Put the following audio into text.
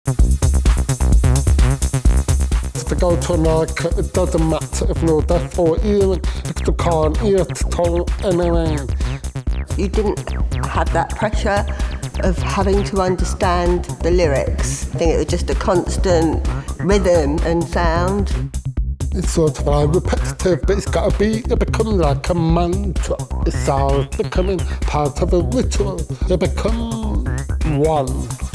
If you go to America, it doesn't matter if no deaf or hearing, because you can't hear to tone anyway. You didn't have that pressure of having to understand the lyrics. I think it was just a constant rhythm and sound. It's sort of like repetitive, but it's got to be, it becomes like a mantra. It's all becoming part of a ritual. You become one.